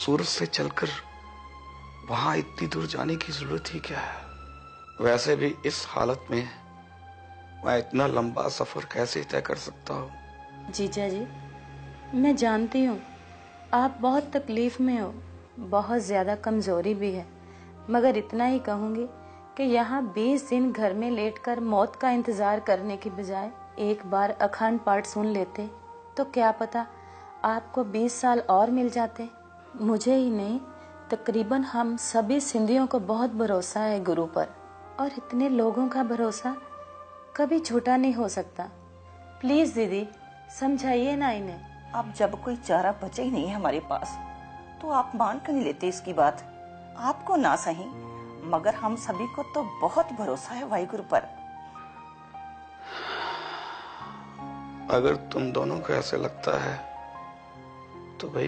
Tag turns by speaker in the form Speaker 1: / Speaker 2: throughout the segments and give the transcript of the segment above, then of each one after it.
Speaker 1: सूरत से चलकर वहां इतनी दूर जाने की जरूरत ही क्या है? वैसे भी इस हालत में मैं इतना लंबा सफर कैसे तय कर सकता हूँ?
Speaker 2: जीजा जी, मैं जानती हूँ आप बहुत तकलीफ में हो, बहुत ज्यादा कमजोरी भी है, मगर इतना ही कहूंगी कि यहाँ 20 दिन घर में लेटकर मौत का इंतजार करने की बजाय एक बार अखंड पाठ सुन लेते तो क्या पता आपको 20 साल और मिल जाते। मुझे ही नहीं, तकरीबन हम सभी सिंधियों को बहुत भरोसा है गुरु पर, और इतने लोगों का भरोसा कभी झूठा नहीं हो सकता। प्लीज दीदी, समझाइए ना इन्हें।
Speaker 3: अब जब कोई चारा बचा ही नहीं है हमारे पास, तो आप मान कर नहीं लेते इसकी बात। आपको ना सही, मगर हम सभी को तो बहुत भरोसा है वाहिगुरु पर।
Speaker 1: अगर तुम दोनों को ऐसे लगता है तो भाई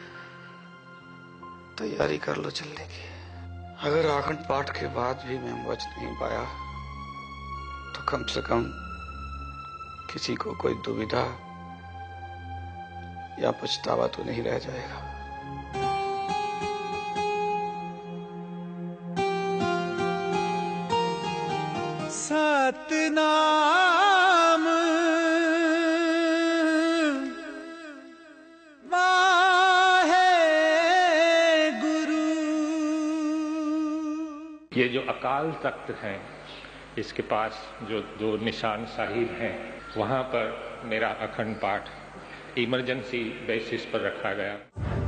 Speaker 1: तैयारी कर लो चलने की। अगर अखंड पाठ के बाद भी मैं बच नहीं पाया तो कम से कम किसी को कोई दुविधा या पछतावा तो नहीं रह जाएगा।
Speaker 4: सतनाम वाहे गुरु।
Speaker 5: ये जो अकाल तख्त है, इसके पास जो 2 निशान साहिब हैं, वहां पर मेरा अखंड पाठ इमरजेंसी बेसिस पर रखा गया।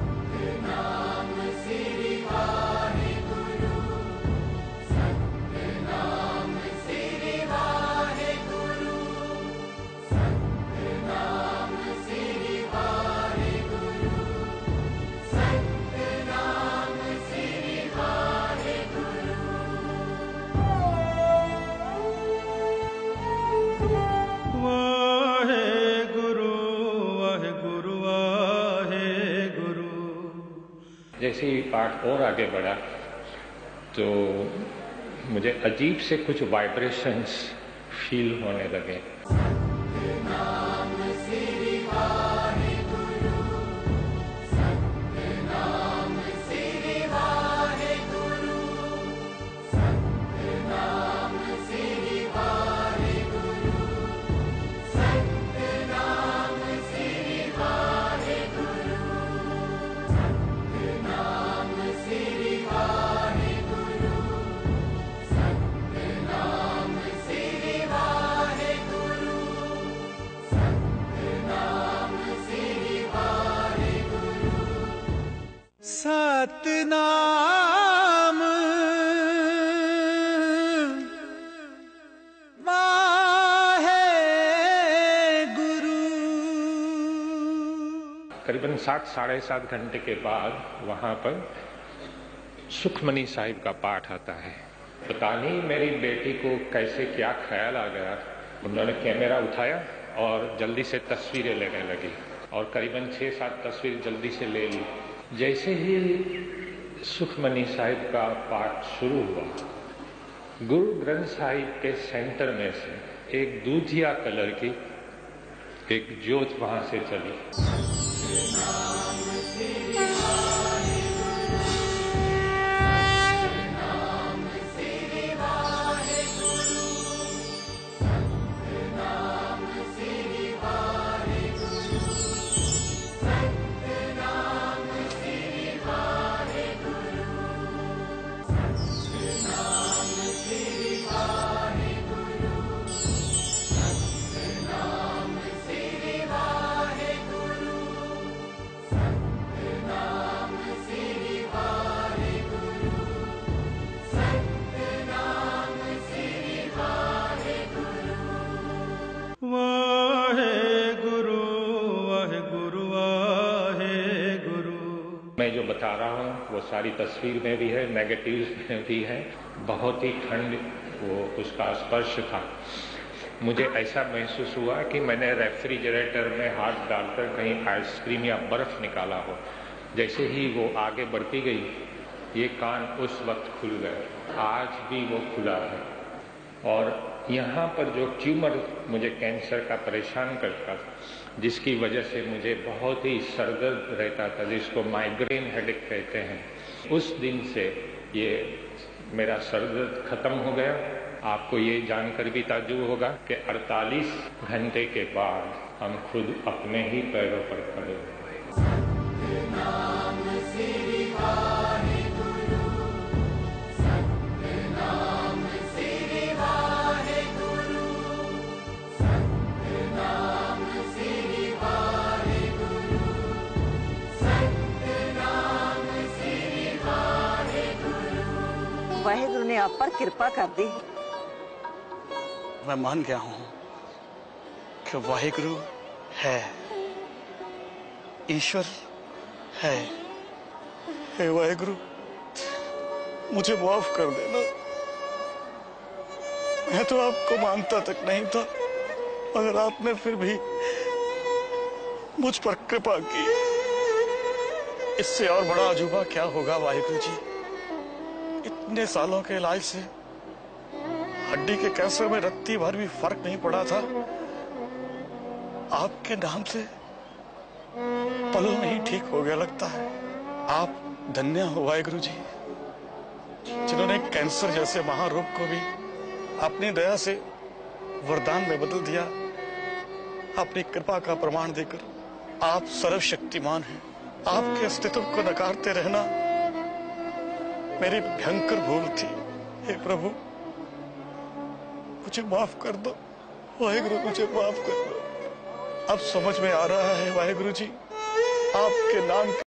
Speaker 5: जैसे ही पाठ और आगे बढ़ा तो मुझे अजीब से कुछ वाइब्रेशंस फील होने लगे।
Speaker 4: सतनाम वाहे गुरु।
Speaker 5: करीबन 7-7.5 घंटे के बाद वहां पर सुखमनी साहिब का पाठ आता है। पता नहीं मेरी बेटी को कैसे क्या ख्याल आ गया, उन्होंने कैमरा उठाया और जल्दी से तस्वीरें लेने लगी और करीबन 6-7 तस्वीर जल्दी से ले ली। जैसे ही सुखमनी साहिब का पाठ शुरू हुआ, गुरु ग्रंथ साहिब के सेंटर में से एक दूधिया कलर की एक ज्योत वहां से चली। मैं जो बता रहा हूँ वो सारी तस्वीर में भी है, नेगेटिव्स में भी है। बहुत ही ठंड वो उसका स्पर्श था। मुझे ऐसा महसूस हुआ कि मैंने रेफ्रिजरेटर में हाथ डालकर कहीं आइसक्रीम या बर्फ निकाला हो। जैसे ही वो आगे बढ़ती गई, ये कान उस वक्त खुल गए, आज भी वो खुला है। और यहाँ पर जो ट्यूमर मुझे कैंसर का परेशान करता था, जिसकी वजह से मुझे बहुत ही सरदर्द रहता था, जिसको माइग्रेन हेडेक कहते हैं, उस दिन से ये मेरा सरदर्द खत्म हो गया। आपको ये जानकर भी ताज्जुब होगा कि 48 घंटे के बाद हम खुद अपने ही पैरों पर खड़े हुए।
Speaker 3: वाहेगुरु ने आप पर कृपा कर दी।
Speaker 1: मैं मान गया हूं कि वाहिगुरु है, ईश्वर है। हे वाहिगुरु, मुझे माफ कर देना। मैं तो आपको मानता तक नहीं था, मगर आपने फिर भी मुझ पर कृपा की। इससे और बड़ा अजूबा क्या होगा वाहिगुरु जी। इतने सालों के इलाज से हड्डी के कैंसर में रत्ती भर भी फर्क नहीं पड़ा था। आपके नाम से पल में ही ठीक हो गया लगता है। आप धन्य हो वाहिगुरु जी, जिन्होंने कैंसर जैसे महारोग को भी अपनी दया से वरदान में बदल दिया। अपनी कृपा का प्रमाण देकर आप सर्वशक्तिमान हैं। आपके अस्तित्व को नकारते रहना मेरी भयंकर भूल थी। हे प्रभु, मुझे माफ कर दो वाहिगुरु, मुझे माफ कर दो। अब समझ में आ रहा है वाहिगुरु जी, आपके नाम